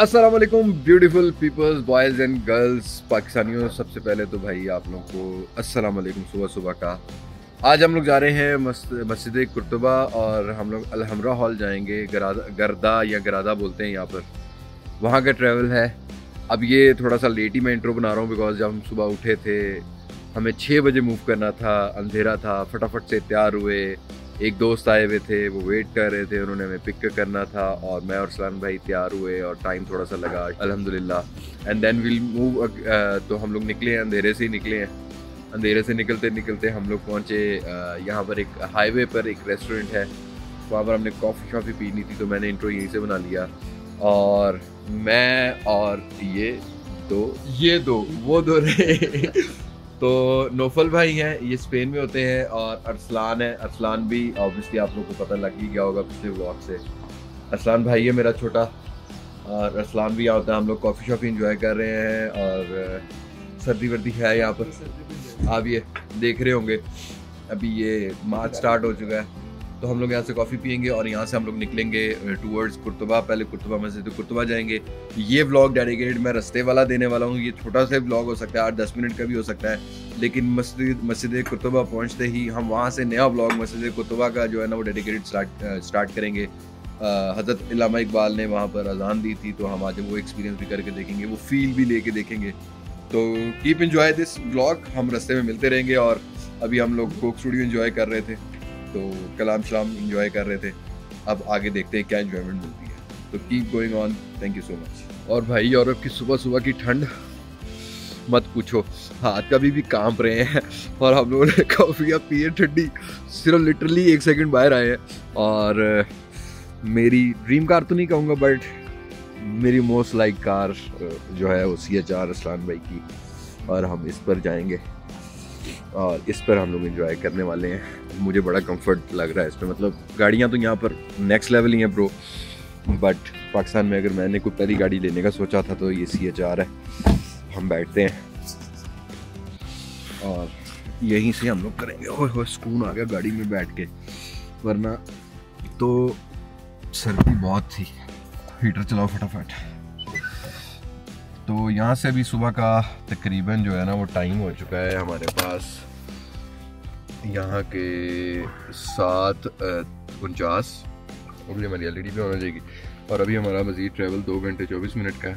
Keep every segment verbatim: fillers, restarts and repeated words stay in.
अस्सलाम वालेकुम beautiful peoples, boys and girls, पाकिस्तानियों। सबसे पहले तो भाई आप लोगों को अस्सलाम वालेकुम सुबह सुबह का। आज हम लोग जा रहे हैं मस्जिद कुर्तुबा और हम लोग अलहमरा हॉल जाएंगे। गरादा गर्दा या गरादा बोलते हैं यहाँ पर, वहाँ का ट्रैवल है। अब ये थोड़ा सा लेट ही मैं इंट्रो बना रहा हूँ बिकॉज जब हम सुबह उठे थे हमें छः बजे मूव करना था, अंधेरा था, फटाफट से तैयार हुए। एक दोस्त आए हुए थे, वो वेट कर रहे थे, उन्होंने हमें पिक करना था और मैं और सलान भाई तैयार हुए और टाइम थोड़ा सा लगा अल्हम्दुलिल्लाह। And then will move. तो हम लोग निकले हैं, अंधेरे से ही निकले हैं। अंधेरे से निकलते निकलते हम लोग पहुँचे यहाँ पर एक हाईवे पर एक रेस्टोरेंट है, वहाँ पर हमने कॉफ़ी शॉफ़ी पीनी थी तो मैंने इंट्रो यहीं से बना लिया। और मैं और ये दो ये दो वो दो रहे तो नौफल भाई हैं, ये स्पेन में होते हैं, और अरसलान है। अरसलान भी ऑब्वियसली आप लोगों को पता लग ही गया होगा पिछले व्लॉग से। अरसलान भाई है मेरा छोटा, और अरसलान भी यहाँ होता है। हम लोग कॉफ़ी शॉफ़ी इंजॉय कर रहे हैं और सर्दी वर्दी है यहाँ पर, आप ये देख रहे होंगे। अभी ये मार्च स्टार्ट हो चुका है तो हम लोग यहाँ से कॉफ़ी पियेंगे और यहाँ से हम लोग निकलेंगे टूवर्ड्स कुर्तुबा। पहले कुर्तुबा मस्जिद कुर्तुबा जाएंगे। ये व्लॉग डेडिकेटेड मैं रास्ते वाला देने वाला हूँ। ये छोटा सा व्लॉग हो सकता है, आठ दस मिनट का भी हो सकता है, लेकिन मस्जिद मस्जिद कुर्तुबा पहुँचते ही हम वहाँ से नया व्लॉग मस्जिद कुर्तुबा का जो है ना वो डेडिकेटेड स्टार्ट स्टार्ट करेंगे। हज़रत इल्लामा इकबाल ने वहाँ पर अजान दी थी तो हम आज वो एक्सपीरियंस भी करके देखेंगे, वो फील भी लेके देखेंगे। तो कीप एंजॉय दिस व्लॉग। हम रास्ते में मिलते रहेंगे। और अभी हम लोग कोक स्टूडियो एंजॉय कर रहे थे तो कलाम शलाम इंजॉय कर रहे थे। अब आगे देखते हैं क्या एंजॉयमेंट मिलती है। तो keep going on, thank you so much. और भाई यूरोप की सुबह सुबह की ठंड मत पूछो, हाथ कभी भी कांप रहे हैं। और हम लोगों ने कॉफ़ी पी है ठंडी, सिर्फ लिटरली एक सेकंड बाहर आए हैं। और मेरी ड्रीम कार तो नहीं कहूँगा बट मेरी मोस्ट लाइक कार जो है वो सी एच आर अरसलान भाई की, और हम इस पर जाएंगे और इस पर हम लोग एंजॉय करने वाले हैं। मुझे बड़ा कंफर्ट लग रहा है इसमें, मतलब गाड़ियाँ तो यहाँ पर नेक्स्ट लेवल ही हैं ब्रो, बट पाकिस्तान में अगर मैंने कोई पहली गाड़ी लेने का सोचा था तो ये सी एच आर है। हम बैठते हैं और यहीं से हम लोग करेंगे। ओह हो सुकून आ गया गाड़ी में बैठ के, वरना तो सर्दी बहुत थी। हीटर चलाओ फटाफट। तो यहाँ से अभी सुबह का तकरीबन जो है ना वो टाइम हो चुका है हमारे पास यहाँ के सात उनचास। अगली हमारी एल ई डी पे होना जाएगी और अभी हमारा मज़ीद ट्रैवल दो घंटे चौबीस मिनट का है।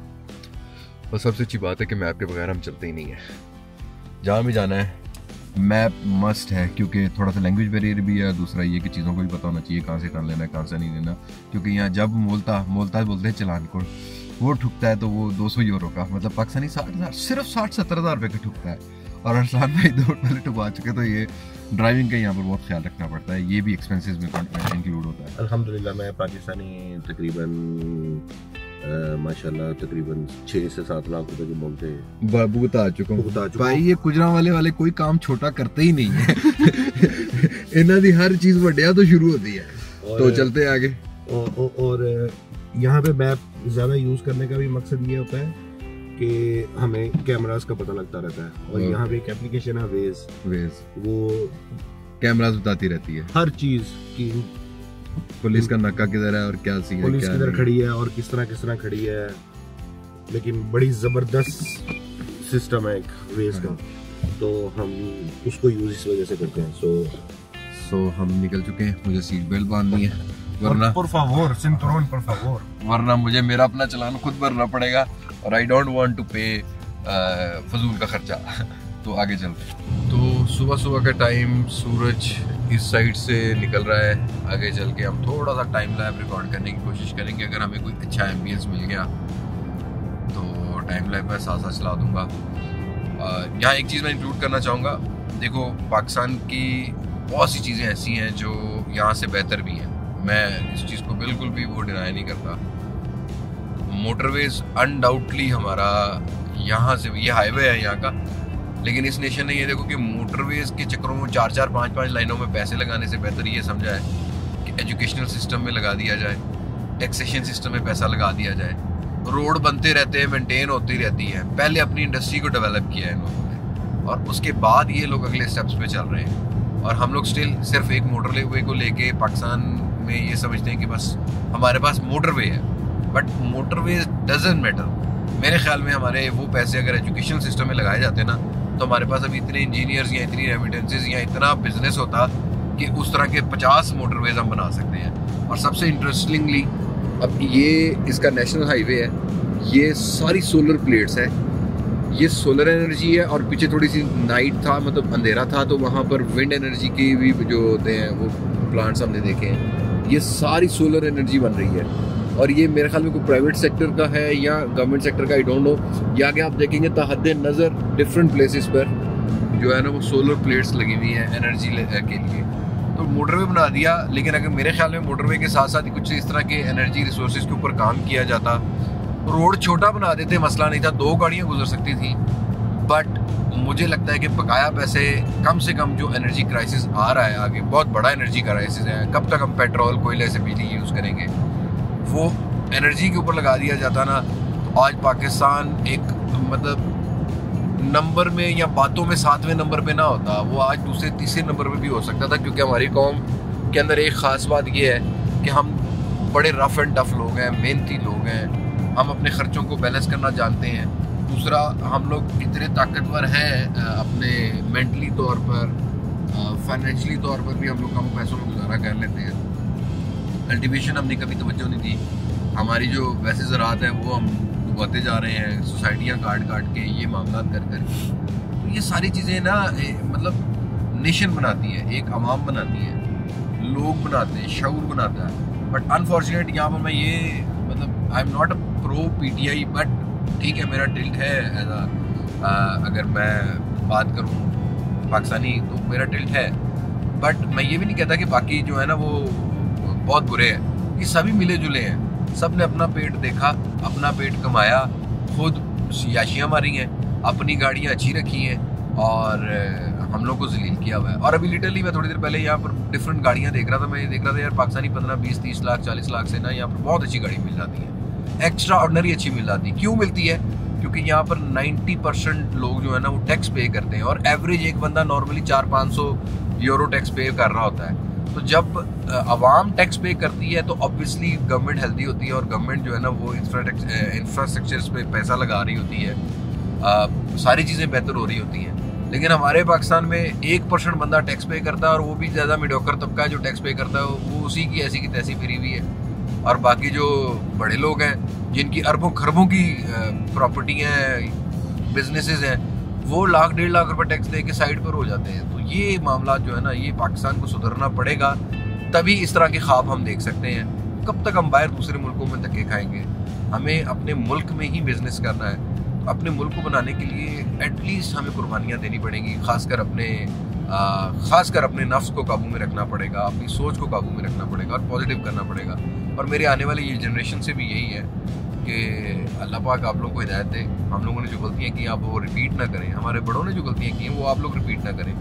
और सबसे अच्छी बात है कि मैप के बगैर हम चलते ही नहीं है। जहाँ भी जाना है मैप मस्ट है, क्योंकि थोड़ा सा लैंग्वेज बैरियर भी है। दूसरा ये कि चीज़ों को भी पता होना चाहिए कहाँ से टर्न लेना है, कहाँ से नहीं लेना। क्योंकि यहाँ जब मोलता मोलता बोलते हैं चलान को, वो ठुकता है तो वो दो सौ यूरो का, मतलब पाकिस्तानी साठ हज़ार सिर्फ साठ सत्तर हज़ार रुपये का ठुकता है। और अरसलान भाई दो पहले ठुकवा चुके, तो ये ड्राइविंग का यहाँ पर बहुत ख्याल रखना पड़ता है। ये भी एक्सपेंसेस में इंक्लूड होता है। अल्हम्दुलिल्लाह मैं पाकिस्तानी तकरीबन माशाल्लाह तकरीबन छः से सात लाख रुपए के मोल थे भुगता आ चुका हूँ भाई। ये गुजरा वाले वाले कोई काम छोटा करते ही नहीं है। इन्हों की हर चीज़ बढ़िया तो शुरू होती है। तो चलते आगे। और, और, और यहाँ पे मैप ज़्यादा यूज़ करने का भी मकसद ये होता है कि हमें कैमरास का पता लगता रहता है। और यहाँ पे एक एप्लीकेशन है वेज वेज वो कैमरास बताती रहती है हर चीज़ की, पुलिस का नाका किधर है और क्या सी है, पुलिस किधर खड़ी है और किस तरह किस तरह खड़ी है। लेकिन बड़ी ज़बरदस्त सिस्टम है एक वेज का, तो हम उसको यूज़ इस वजह से करते हैं। सो सो हम निकल चुके हैं। मुझे सीट बेल्ट बांधनी है, वरना por favor cinturón por favor, वरना मुझे मेरा अपना चालान खुद भरना पड़ेगा और आई डोंट वांट टू पे फजूल का खर्चा। तो आगे चलते हैं। तो सुबह सुबह का टाइम, सूरज इस साइड से निकल रहा है। आगे चल के हम थोड़ा सा टाइम लैब रिकॉर्ड करने की कोशिश करेंगे। अगर हमें कोई अच्छा एम्बियंस मिल गया तो टाइम लैब मैं साथ साथ चला दूंगा। यहाँ एक चीज़ मैं इंक्लूड करना चाहूँगा। देखो पाकिस्तान की बहुत सी चीज़ें ऐसी हैं जो यहाँ से बेहतर भी हैं, मैं इस चीज़ को बिल्कुल भी वो डिनाई नहीं करता। मोटरवेज अनडाउटली हमारा यहाँ से, ये हाईवे है यहाँ का, लेकिन इस नेशन ने ये देखो कि मोटरवेज के चक्करों में चार चार पाँच पाँच लाइनों में पैसे लगाने से बेहतर ये समझा है कि एजुकेशनल सिस्टम में लगा दिया जाए, टैक्सेशन सिस्टम में पैसा लगा दिया जाए। रोड बनते रहते हैं, मेंटेन होती रहती है। पहले अपनी इंडस्ट्री को डेवलप किया है इन लोगों ने और उसके बाद ये लोग अगले स्टेप्स पे चल रहे हैं। और हम लोग स्टिल सिर्फ एक मोटरवे को लेके पाकिस्तान में ये समझते हैं कि बस हमारे पास मोटरवे है बट मोटरवेज डजंट मैटर। मेरे ख्याल में हमारे वो पैसे अगर एजुकेशन सिस्टम में लगाए जाते ना तो हमारे पास अभी इतने इंजीनियर्स या इतनी रेमिटेंसेज या इतना बिजनेस होता कि उस तरह के पचास मोटरवेज हम बना सकते हैं। और सबसे इंटरेस्टिंगली अब ये इसका नेशनल हाईवे है, ये सारी सोलर प्लेट्स है, ये सोलर एनर्जी है। और पीछे थोड़ी सी नाइट था, मतलब अंधेरा था, तो वहाँ पर विंड एनर्जी के भी जो होते हैं वो प्लांट्स हमने देखे हैं। ये सारी सोलर एनर्जी बन रही है और ये मेरे ख्याल में कोई प्राइवेट सेक्टर का है या गवर्नमेंट सेक्टर का, आई डोंट नो। ये आगे आप देखेंगे तहद्दे नज़र डिफरेंट प्लेसेस पर जो है ना वो सोलर प्लेट्स लगी हुई हैं एनर्जी के लिए। तो मोटरवे बना दिया, लेकिन अगर मेरे ख्याल में मोटरवे के साथ साथ कुछ इस तरह के एनर्जी रिसोर्सेज के ऊपर काम किया जाता, रोड छोटा बना देते, मसला नहीं था, दो गाड़ियाँ गुजर सकती थी। बट मुझे लगता है कि बकाया पैसे कम से कम जो एनर्जी क्राइसिस आ रहा है आगे, बहुत बड़ा एनर्जी क्राइसिस है, कब तक हम पेट्रोल कोयले से बिजली यूज़ करेंगे, वो एनर्जी के ऊपर लगा दिया जाता ना तो आज पाकिस्तान एक मतलब नंबर में या बातों में सातवें नंबर पे ना होता, वो आज दूसरे तीसरे नंबर पे भी हो सकता था। क्योंकि हमारी कौम के अंदर एक ख़ास बात ये है कि हम बड़े रफ़ एंड टफ लोग हैं, मेहनती लोग हैं, हम अपने ख़र्चों को बैलेंस करना जानते हैं। दूसरा, हम लोग इतने ताकतवर हैं अपने मेंटली तौर पर, फाइनेंशियली तौर पर भी हम लोग कम पैसों में गुजारा कर लेते हैं। कल्टीवेशन हमने कभी तवज्जो नहीं दी, हमारी जो वैसे ज़राअत है वो हम डुबाते जा रहे हैं, सोसाइटियाँ काट काट के, ये मामला कर कर के। तो ये सारी चीज़ें ना ए, मतलब नेशन बनाती है, एक अवाम बनाती है, लोग बनाते हैं, शऊर बनाता है। बट अनफॉर्चुनेट यहाँ पर मैं ये मतलब I am not a pro PTI, but ठीक है मेरा टिल्ट है एज अ, अगर मैं बात करूँ पाकिस्तानी तो मेरा टिल्ट है। बट मैं ये भी नहीं कहता कि बाकी जो है ना वो बहुत बुरे हैं, कि सभी मिले जुले हैं, सब ने अपना पेट देखा, अपना पेट कमाया, खुद याशियाँ मारी हैं, अपनी गाड़ियाँ अच्छी रखी हैं और हम लोग को जलील किया हुआ है। और अभी लिटरली मैं थोड़ी देर पहले यहाँ पर डिफरेंट गाड़ियाँ देख रहा था, मैं ये देख रहा था यार पाकिस्तानी पंद्रह बीस तीस लाख चालीस लाख से ना यहाँ पर बहुत अच्छी गाड़ी मिल जाती है, एक्स्ट्रा ऑर्डनरी अच्छी मिल जाती है। क्यों मिलती है? क्योंकि यहाँ पर नाइन्टी परसेंट लोग जो है ना वो टैक्स पे करते हैं और एवरेज एक बंदा नॉर्मली चार पाँच सौ यूरो टैक्स पे कर रहा होता है। तो जब आवाम टैक्स पे करती है तो ऑब्वियसली गवर्नमेंट हेल्दी होती है और गवर्नमेंट जो है ना वो इंफ्रास्ट्रक्चर्स पे पैसा लगा रही होती है, आ, सारी चीज़ें बेहतर हो रही होती हैं। लेकिन हमारे पाकिस्तान में एक परसेंट बंदा टैक्स पे करता है और वो भी ज़्यादा मीडियोकर तबका है जो टैक्स पे करता है, वो उसी की ऐसी की तैसी फिरी हुई है। और बाकी जो बड़े लोग हैं जिनकी अरबों खरबों की प्रॉपर्टी हैं, बिजनेसेस हैं, वो लाख डेढ़ लाख रुपए टैक्स दे के साइड पर हो जाते हैं। तो ये मामला जो है ना ये पाकिस्तान को सुधरना पड़ेगा, तभी इस तरह के ख्वाब हम देख सकते हैं। कब तक हम बाहर दूसरे मुल्कों में धक्के खाएंगे? हमें अपने मुल्क में ही बिजनेस करना है। अपने मुल्क को बनाने के लिए एटलीस्ट हमें कुर्बानियाँ देनी पड़ेंगी, खासकर अपने खासकर अपने नफ्स को काबू में रखना पड़ेगा, अपनी सोच को काबू में रखना पड़ेगा और पॉजिटिव करना पड़ेगा। और मेरे आने वाली ये जनरेशन से भी यही है कि अल्लाह पाक आप लोगों को हिदायत दे, हम लोगों ने जो गलतियाँ की आप वो रिपीट ना करें, हमारे बड़ों ने जो गलतियाँ की हैं वो आप लोग रिपीट ना करें।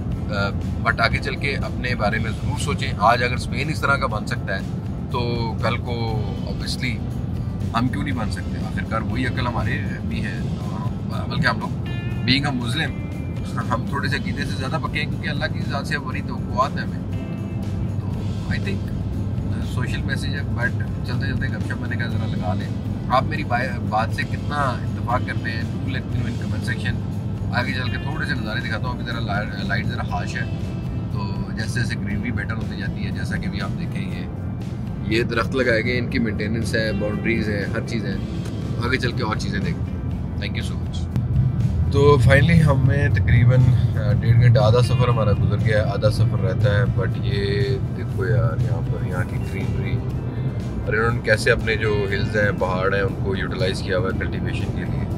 बट आगे चल के अपने बारे में ज़रूर सोचें। आज अगर स्पेन इस तरह का बन सकता है तो कल को ऑब्वियसली हम क्यों नहीं बन सकते? आखिरकार वही अकल हमारे भी है। बल्कि हम लोग बीइंग अ मुस्लिम हम थोड़े से अकीदे से ज़्यादा पक्के हैं क्योंकि अल्लाह की ज़ात से बड़ी तवक्कुआत है हमें। तो आई थिंक सोशल मैसेज है, बट चलते चलते गपशप मैंने कहा ज़रा लगा लें। आप मेरी बात से कितना इत्तेफाक करते हैं do let me know in comment section. आगे चल के थोड़े से नज़ारे दिखाता हूँ। अभी ज़रा लाइट ज़रा हाश है, तो जैसे जैसे ग्रीनरी बेटर होती जाती है, जैसा कि भी आप देखें ये ये दरख्त लगाए गए, इनकी मेंटेनेंस है, बाउंड्रीज़ है, हर चीज़ है। आगे चल के और चीज़ें देखते हैं। Thank you so much. तो फाइनली हमें तकरीबन डेढ़ घंटा आधा सफ़र हमारा गुजर गया है, आधा सफ़र रहता है। बट ये देखो यार यहाँ पर यहाँ की ग्रीनरी और इन्होंने कैसे अपने जो हिल्स हैं, पहाड़ हैं, उनको यूटिलाइज़ किया हुआ है कल्टीवेशन के लिए।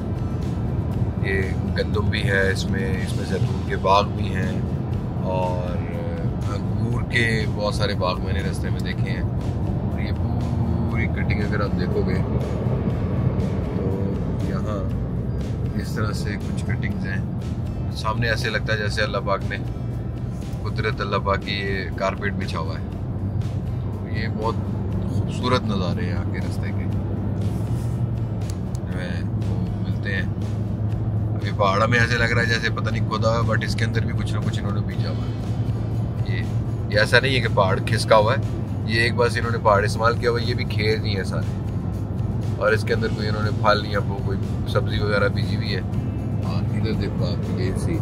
ये गंदम भी है इसमें, इसमें जैतून के बाग भी हैं और अंगूर के बहुत सारे बाग मैंने रास्ते में देखे हैं। और ये पूरी कटिंग अगर आप देखोगे तो यहाँ इस तरह से कुछ कटिंग्स हैं। सामने ऐसे लगता है जैसे अल्लाह पाक ने कुदरत अल्लाह पाक की ये कारपेट बिछा हुआ है। तो ये बहुत खूबसूरत नज़ारे हैं यहाँ के रास्ते के जो है वो मिलते हैं। अभी पहाड़ा में ऐसे लग रहा है जैसे पता नहीं खुदा, बट इसके अंदर भी कुछ ना कुछ इन्होंने बीजा हुआ है। ये, ये ऐसा नहीं है कि पहाड़ खिसका हुआ है, ये एक बस इन्होंने पहाड़ इस्तेमाल किया हुआ है। ये भी खेत ही है सारे, और इसके अंदर कोई इन्होंने फल या वो कोई सब्जी वगैरह बीजी हुई है। और इधर देखो आप ये सी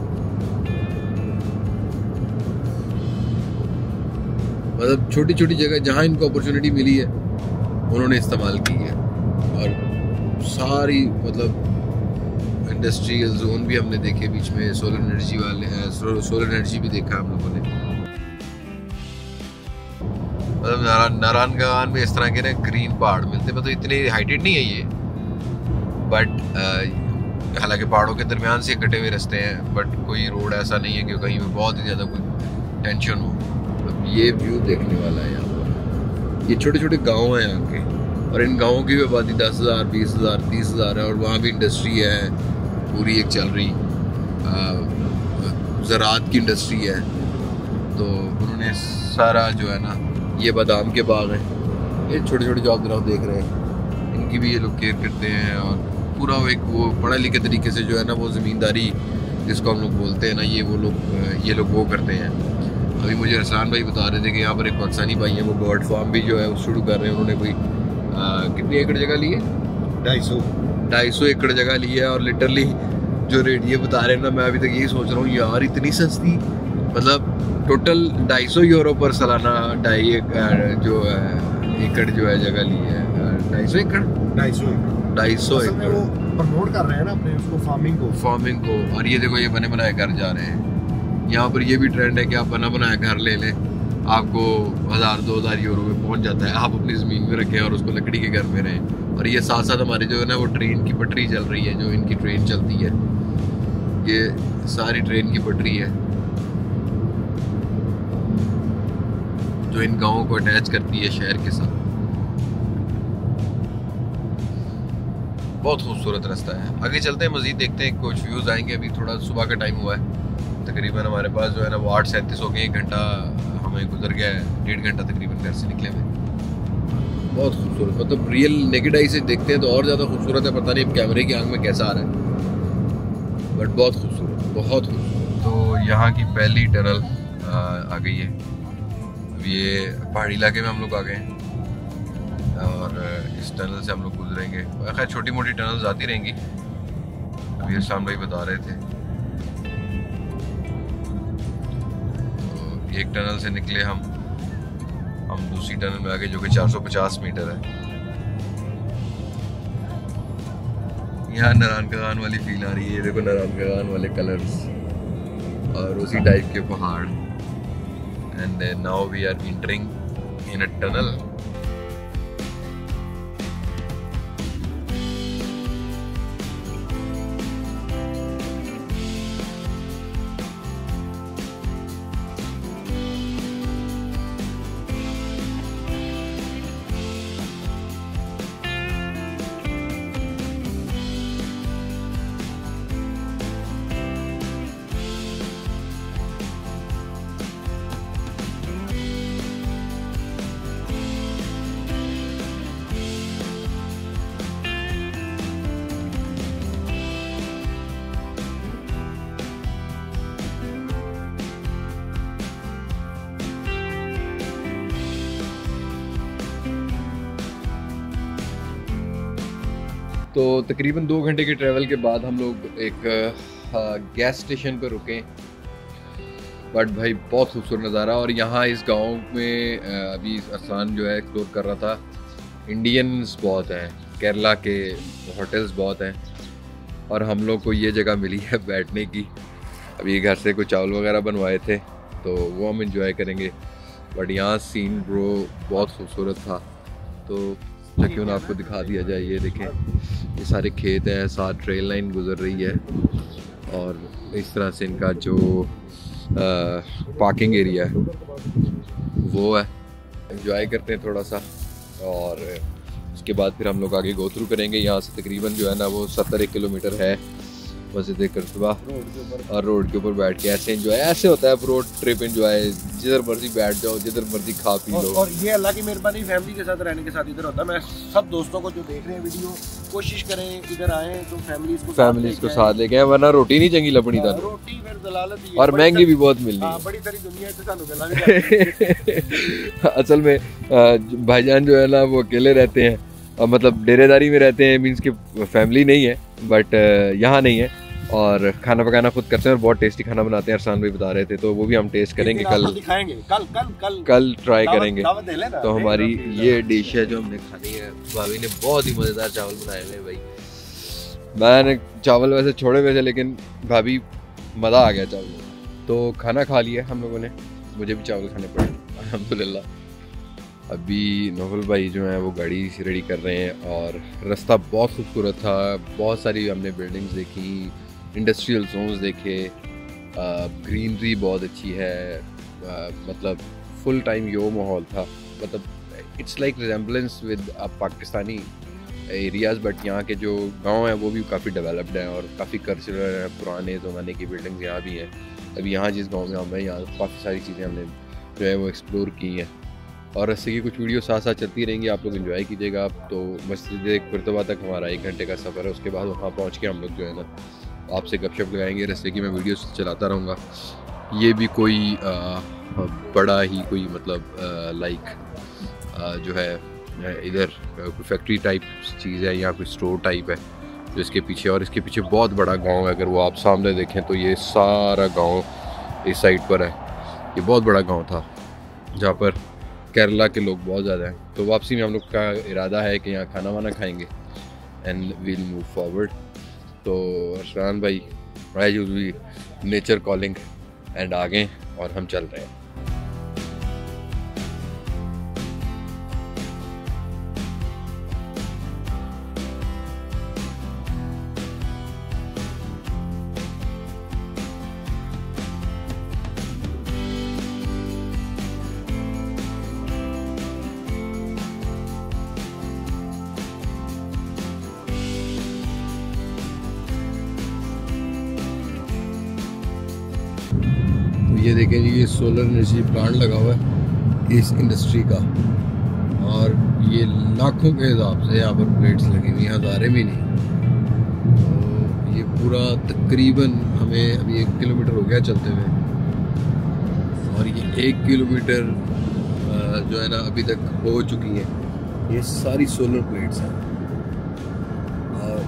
मतलब छोटी छोटी जगह जहाँ इनको अपॉर्चुनिटी मिली है उन्होंने इस्तेमाल की है। और सारी मतलब इंडस्ट्रियल जोन भी हमने देखे बीच में, सोलर एनर्जी वाले सोलर एनर्जी भी देखा हम लोगों ने। मतलब नारायण नारायणगढ़ में इस तरह के ना ग्रीन पहाड़ मिलते, मतलब इतने हाइटेड नहीं है ये, बट हालांकि पहाड़ों के दरमियान से कटे हुए रास्ते हैं, बट कोई रोड ऐसा नहीं है कि कहीं में बहुत ही ज़्यादा कोई टेंशन हो। मतलब ये व्यू देखने वाला है यहाँ पर। ये छोटे छोटे गांव हैं यहाँ के, और इन गाँवों की भी आबादी दस हज़ार बीस हज़ार तीस हज़ार है, और वहाँ भी इंडस्ट्री है पूरी एक चल रही, ज़राअत की इंडस्ट्री है। तो उन्होंने सारा जो है ना, ये बादाम के बाग हैं, ये छोटे छोटे जो आप दरख्त देख रहे हैं, इनकी भी ये लोग केयर करते हैं। और पूरा वो एक वो पढ़े लिखे तरीके से जो है ना वो ज़मींदारी जिसको हम लोग बोलते हैं ना, ये वो लोग ये लोग वो करते हैं। अभी मुझे अरसलान भाई बता रहे थे कि यहाँ पर एक पाकिस्तानी भाई हैं, वो बर्ड फार्म भी जो है वो शुरू कर रहे हैं। उन्होंने कोई आ, कितनी एकड़ जगह ली है? ढाई सौ ढाई सौ एकड़ जगह ली है। और लिटरली जो रेट ये बता रहे हैं ना, मैं अभी तक यही सोच रहा हूँ यार इतनी सस्ती, मतलब टोटल ढाई सौ यूरो पर सालाना ढाई एकड़ जो है एकड़ जो है जगह ली है। ढाई सौ एकड़ ढाई सौ ढाई सौ एकड़ प्रमोट कर रहे हैं ना अपने उसको, फार्मिंग को फार्मिंग को। और ये देखो ये बने बनाए घर जा रहे हैं। यहाँ पर ये भी ट्रेंड है कि आप बना बनाया घर ले लें, आपको हज़ार दो हज़ार यूरो में पहुँच जाता है। आप अपनी ज़मीन में रखें और उसको लकड़ी के घर में रहें। और ये साथ साथ हमारे जो है ना वो ट्रेन की पटरी चल रही है, जो इनकी ट्रेन चलती है, ये सारी ट्रेन की पटरी है जो इन गाँवों को अटैच करती है शहर के साथ। बहुत खूबसूरत रास्ता है। आगे चलते हैं, मज़ीद देखते हैं, कुछ व्यूज़ आएंगे। अभी थोड़ा सुबह का टाइम हुआ है, तकरीबन हमारे पास जो है ना वो आठ सैंतीस हो गए, एक घंटा हमें गुजर गया है, डेढ़ घंटा तकरीबन घर से निकले हुए। बहुत खूबसूरत, मतलब रियल नेकेड आई से देखते हैं तो और ज़्यादा खूबसूरत है। पता नहीं अब कैमरे की आंख में कैसा आ रहा है, बट बहुत खूबसूरत, बहुत खूबसूरत। तो यहाँ की पहली टनल आ, आ गई है। अब ये पहाड़ी इलाके में हम लोग आ गए हैं और इस टनल से हम लोग गुजरेंगे। खैर छोटी मोटी टनल्स आती रहेंगी, अभी इस्लाम भाई बता रहे थे। तो एक टनल से निकले हम हम दूसरी टनल में आ गए जो कि चार सौ पचास मीटर है। यहाँ नारायणगढ़ वाली फील आ रही है, देखो नारायणगढ़ वाले कलर्स और उसी टाइप के पहाड़। And now we are entering in a tunnel. तो तकरीबन दो घंटे के ट्रैवल के बाद हम लोग एक गैस स्टेशन पर रुके। बट भाई बहुत खूबसूरत नज़ारा। और यहाँ इस गांव में अभी अरसलान जो है एक्सप्लोर कर रहा था, इंडियंस बहुत हैं, केरला के होटल्स बहुत हैं, और हम लोग को ये जगह मिली है बैठने की। अभी घर से कुछ चावल वगैरह बनवाए थे तो वो हम इंजॉय करेंगे। बट यहाँ सीन ब्रो बहुत खूबसूरत था, तो क्यों ना आपको दिखा दिया जाए। ये देखें, ये सारे खेत हैं, साथ ट्रेन लाइन गुजर रही है, और इस तरह से इनका जो आ, पार्किंग एरिया है वो है। एंजॉय करते हैं थोड़ा सा, और उसके बाद फिर हम लोग आगे गो थ्रू करेंगे। यहाँ से तकरीबन जो है ना वो सत्तर एक किलोमीटर है मस्जिद कुर्तबा, और रोड के ऊपर बैठ के ऐसे एंजॉय, ऐसे होता है रोड ट्रिप एंजॉय। जिधर मर्जी बैठ जाओ, जिधर मर्जी खा पी लो। और ये अल्लाह की मेहरबानी फैमिली के साथ रहने के साथ इधर होता है। मैं सब दोस्तों को जो देख रहे हैं वीडियो, कोशिश करें इधर आए तो फैमिलीज को फैमिलीज को साथ लेके आए, वरना रोटी नहीं चंगी लपनी था, रोटी फिर दलालत ही है, और महंगी भी बहुत मिलनी है। बड़ी सारी दुनिया से सानू गला असल में भाईजान जो है ना वो अकेले रहते हैं, अब मतलब डेरेदारी में रहते हैं, मीन्स कि फैमिली नहीं है, बट यहाँ नहीं है, और खाना पकाना खुद करते हैं और बहुत टेस्टी खाना बनाते हैं। अरसान भाई बता रहे थे, तो वो भी हम टेस्ट करेंगे कल, दिखाएंगे कल कल कल कल ट्राई करेंगे। तो हमारी ये डिश है जो हमने खानी है। भाभी ने बहुत ही मज़ेदार चावल बनाए हैं भाई। मैंने चावल वैसे छोड़े हुए थे, लेकिन भाभी मज़ा आ गया चावल में। तो खाना खा लिया हम लोगों ने, मुझे भी चावल खाने पड़े अल्हम्दुलिल्लाह। अभी नोबल भाई जो है वो गाड़ी रेडी कर रहे हैं, और रास्ता बहुत खूबसूरत था, बहुत सारी हमने बिल्डिंग्स देखी, इंडस्ट्रियल जोन्स देखे, ग्रीनरी बहुत अच्छी है, आ, मतलब फुल टाइम यो माहौल था। मतलब it's like resemblance with Pakistani areas, but यहाँ के जो गांव हैं वो भी काफ़ी डेवलप्ड हैं और काफ़ी कल्चरल हैं, पुराने ज़माने की बिल्डिंग्स यहाँ भी हैं। अभी यहाँ जिस गांव में हम हैं, यहाँ काफ़ी सारी चीज़ें हमने जो है वो एक्सप्लोर की हैं, और रस्ते की कुछ वीडियो साथ साथ चलती रहेंगी, आप लोग एंजॉय कीजिएगा। आप तो मस्जिद कुर्तबा तक हमारा एक घंटे का सफ़र है, उसके बाद वहाँ पहुँच के हम लोग जो है ना आपसे गपशप लगाएंगे। रस्ते की मैं वीडियो चलाता रहूँगा। ये भी कोई आ, बड़ा ही कोई मतलब आ, लाइक आ, जो है इधर कोई फैक्ट्री टाइप चीज़ है या कोई स्टोर टाइप है जो इसके पीछे, और इसके पीछे बहुत बड़ा गांव है। अगर वो आप सामने देखें तो ये सारा गांव इस साइड पर है। ये बहुत बड़ा गांव था जहाँ पर केरला के लोग बहुत ज़्यादा हैं। तो वापसी में हम लोग का इरादा है कि यहाँ खाना वाना खाएंगे एंड वील मूव फॉरवर्ड। तो अरसान भाई as usually nature calling and आ गए और हम चल रहे हैं। ये देखें जी, ये सोलर एनर्जी प्लांट लगा हुआ है इस इंडस्ट्री का, और ये लाखों के हिसाब से यहाँ पर प्लेट्स लगी हुई हैं, हज़ारें भी नहीं। तो ये पूरा तकरीबन हमें अभी एक किलोमीटर हो गया चलते हुए, और ये एक किलोमीटर जो है ना अभी तक हो चुकी है। ये सारी सोलर प्लेट्स हैं, और,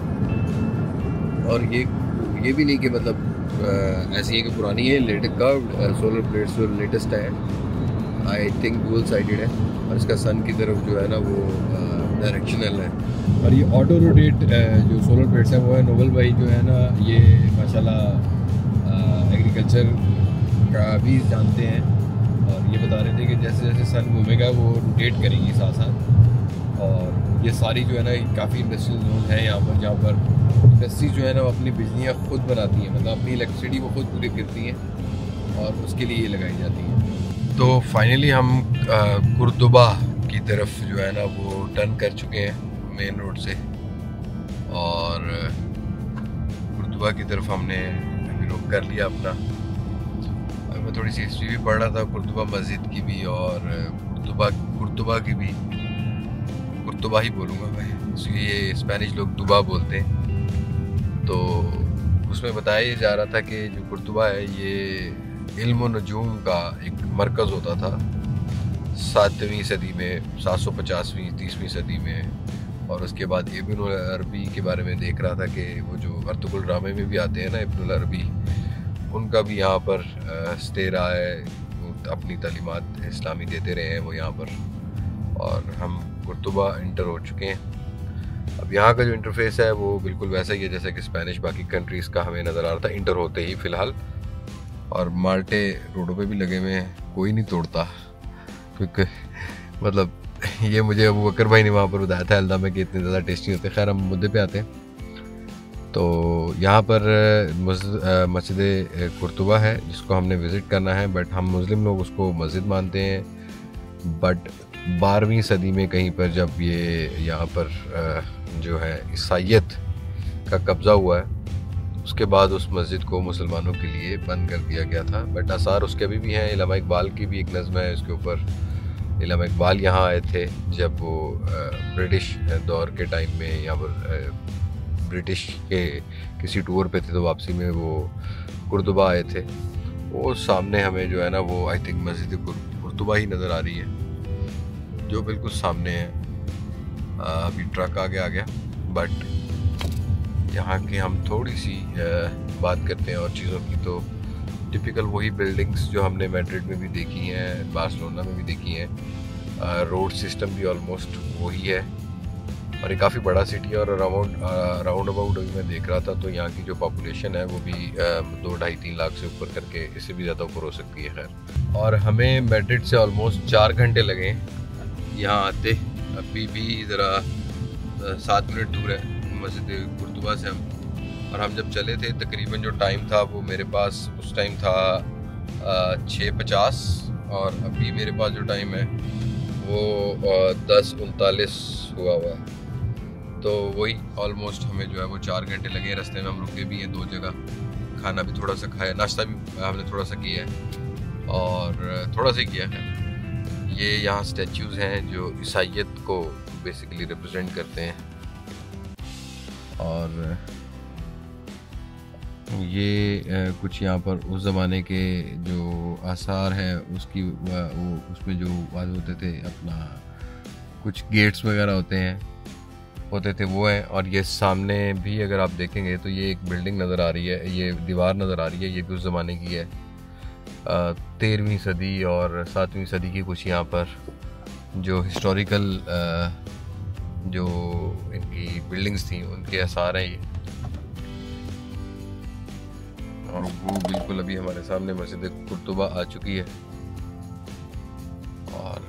और ये ये भी नहीं कि मतलब ऐसी है कि पुरानी है, लेटेस्ट का सोलर प्लेट्स जो लेटेस्ट है, आई थिंक डुअल साइडेड है, और इसका सन की तरफ जो है ना वो डायरेक्शनल है। और ये ऑटो रोटेट जो सोलर प्लेट्स हैं वो है नोबल भाई जो है ना ये माशाल्लाह एग्रीकल्चर का भी जानते हैं, और ये बता रहे थे कि जैसे जैसे सन घूमेगा वो रोटेट करेंगी साथ साथ। और ये सारी जो है ना काफ़ी इंडस्ट्रियल जोन है यहाँ पर, जहाँ पर इंडस्ट्री जो है ना वो अपनी बिजलियाँ खुद बनाती हैं, मतलब अपनी इलेक्ट्रिसिटी वो खुद पूरी करती हैं, और उसके लिए ये लगाई जाती हैं। तो फाइनली हम कुर्तुबा की तरफ जो है ना वो टर्न कर चुके हैं मेन रोड से, और कुर्तुबा की तरफ हमने अभी रुक कर लिया अपना। अब मैं थोड़ी सी हिस्ट्री भी पढ़ रहा था कुर्तुबा मस्जिद की भी, और कुर्तुबा कुर्तुबा की भी, कुर्तुबा ही बोलूँगा मैं, इसलिए ये स्पेनिश लोग दुबा बोलते हैं। तो उसमें बताया जा रहा था कि जो कुर्तुबा है ये इल्म नजूम का एक मरकज़ होता था सातवीं सदी में, सात सौ पचासवीं तीसवीं सदी में। और उसके बाद इब्नुल अरबी के बारे में देख रहा था कि वो जो अर्तुगरुल ड्रामे में भी आते हैं ना इब्नुल अरबी, उनका भी यहाँ पर स्टे रहा है, अपनी तालीमात इस्लामी देते रहे हैं वो यहाँ पर। और हम कुर्तुबा इंटर हो चुके हैं। अब यहाँ का जो इंटरफेस है वो बिल्कुल वैसा ही है जैसा कि स्पेनिश बाकी कंट्रीज़ का हमें नज़र आ रहा था इंटर होते ही फ़िलहाल। और माल्टे रोडों पे भी लगे हुए हैं, कोई नहीं तोड़ता, क्योंकि मतलब ये मुझे अबू बकर भाई ने वहाँ पर बताया था हल्दा में कि इतने ज़्यादा टेस्टी होते। खैर हम मुद्दे पे आते हैं। तो यहाँ पर मस्जिद कुर्तुबा है जिसको हमने विज़िट करना है, बट हम मुस्लिम लोग उसको मस्जिद मानते हैं। बट बारहवीं सदी में कहीं पर जब ये यहाँ पर जो है ईसाइयत का कब्ज़ा हुआ है, उसके बाद उस मस्जिद को मुसलमानों के लिए बंद कर दिया गया था। बट आसार उसके अभी भी हैं। इलामा इकबाल की भी एक नज़्म है इसके ऊपर। इलामा इकबाल यहाँ आए थे जब वो ब्रिटिश दौर के टाइम में यहाँ पर ब्रिटिश के किसी टूर पे थे, तो वापसी में वो कुर्तुबा आए थे। वो सामने हमें जो है ना वो आई थिंक मस्जिद कुर्तुबा ही नज़र आ रही है जो बिल्कुल सामने है। अभी ट्रक आगे आ गया। बट यहाँ के हम थोड़ी सी बात करते हैं और चीज़ों की, तो टिपिकल वही बिल्डिंग्स जो हमने मैड्रिड में भी देखी हैं, बार्सिलोना में भी देखी हैं। रोड सिस्टम भी ऑलमोस्ट वही है और ये काफ़ी बड़ा सिटी है। और अराउंड राउंड अबाउट अभी मैं देख रहा था तो यहाँ की जो पॉपुलेशन है वो भी दो ढाई तीन लाख से ऊपर करके, इससे भी ज़्यादा ऊपर हो सकती है खैर। और हमें मैड्रिड से ऑलमोस्ट चार घंटे लगे यहाँ आते। अभी भी ज़रा सात मिनट दूर है मस्जिद कुर्तुबा से हम। और हम जब चले थे तकरीबन जो टाइम था वो मेरे पास उस टाइम था छः पचास और अभी मेरे पास जो टाइम है वो दस उनतालीस हुआ हुआ है। तो वही ऑलमोस्ट हमें जो है वो चार घंटे लगे। रास्ते में हम रुके भी हैं दो जगह, खाना भी थोड़ा सा खाया, नाश्ता भी हमने थोड़ा सा किया है और थोड़ा सा किया है। ये यहाँ स्टैचूज़ हैं जो ईसाइयत को बेसिकली रिप्रेजेंट करते हैं। और ये कुछ यहाँ पर उस ज़माने के जो आसार हैं उसकी वो उसमें जो वाद होते थे, अपना कुछ गेट्स वगैरह होते हैं होते थे वो हैं। और ये सामने भी अगर आप देखेंगे तो ये एक बिल्डिंग नज़र आ रही है, ये दीवार नज़र आ रही है, ये भी उस ज़माने की है। तेरहवीं सदी और सातवीं सदी की कुछ यहाँ पर जो हिस्टोरिकल जो इनकी बिल्डिंग्स थी उनके आसार हैं ये। और वो बिल्कुल अभी हमारे सामने मस्जिद कुर्तुबा आ चुकी है। और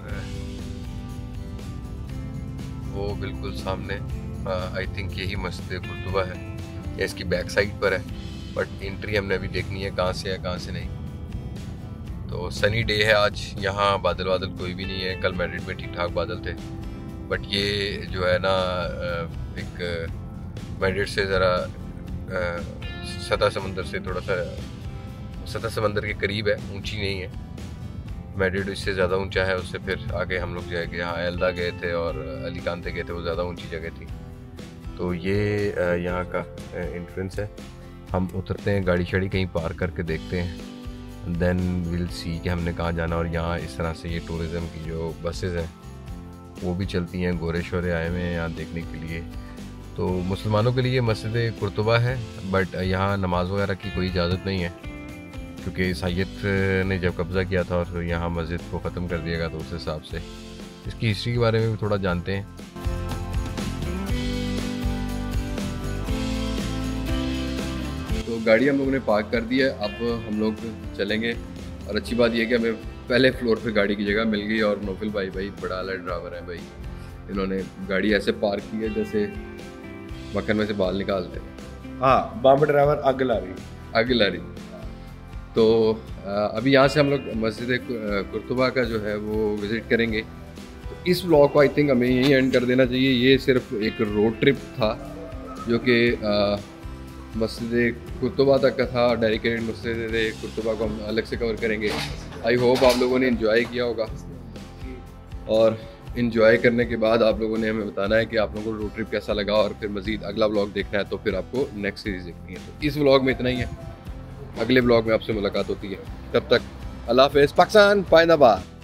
वो बिल्कुल सामने आई थिंक यही मस्जिद कुर्तुबा है या इसकी बैक साइड पर है। बट एंट्री हमने अभी देखनी है कहाँ से है कहाँ से नहीं। तो सनी डे है आज, यहाँ बादल बादल कोई भी नहीं है। कल मैड्रिड में ठीक ठाक बादल थे बट ये जो है ना एक मैड्रिड से ज़रा सतह समंदर से थोड़ा सा सतह समंदर के करीब है, ऊंची नहीं है। मैड्रिड इससे ज़्यादा ऊंचा है, उससे फिर आगे हम लोग जाएंगे। यहाँ एल्दा गए थे और अलीकांते गए थे, वो ज़्यादा ऊंची जगह थी। तो ये यहाँ का एंट्रेंस है। हम उतरते हैं, गाड़ी शाड़ी कहीं पार्क करके देखते हैं, देन विल सी कि हमने कहाँ जाना। और यहाँ इस तरह से ये टूरिज़म की जो बसेज़ हैं वो भी चलती हैं। गोरे शोरे आए हुए हैं यहाँ देखने के लिए। तो मुसलमानों के लिए मस्जिद कुर्तुबा है बट यहाँ नमाज वगैरह की कोई इजाज़त नहीं है, क्योंकि ईसाइयत ने जब कब्ज़ा किया था और यहाँ मस्जिद को ख़त्म कर दिया गया, तो उस हिसाब से इसकी हिस्ट्री के बारे में भी थोड़ा जानते हैं। तो गाड़ी हम लोगों ने पार्क कर दी है, अब हम लोग चलेंगे। और अच्छी बात यह है कि हमें पहले फ्लोर पे गाड़ी की जगह मिल गई। और नौफिल भाई भाई बड़ा आला ड्राइवर है भाई, इन्होंने गाड़ी ऐसे पार्क की है जैसे मक्खन में से बाल निकालते हैं। हाँ, बम्प ड्राइवर आगे ला रही आगे ला रही। तो अभी यहाँ से हम लोग मस्जिद कुर्तुबा का जो है वो विज़िट करेंगे। तो इस व्लॉग को आई थिंक हमें यहीं एंड कर देना चाहिए। ये सिर्फ एक रोड ट्रिप था जो कि मस्जिद कुर्तुबा तक का था। डेडिकेटेड मस्जिद कुर्तुबा को हम अलग से कवर करेंगे। आई होप आप लोगों ने इन्जॉय किया होगा। और इन्जॉय करने के बाद आप लोगों ने हमें बताना है कि आप लोगों को रोड ट्रिप कैसा लगा। और फिर मज़ीद अगला व्लॉग देखना है तो फिर आपको नेक्स्ट सीरीज़ देखनी है। तो इस व्लॉग में इतना ही है, अगले व्लॉग में आपसे मुलाकात होती है। तब तक अल्लाह हाफ़िज़। पाकिस्तान पाइंदाबाद।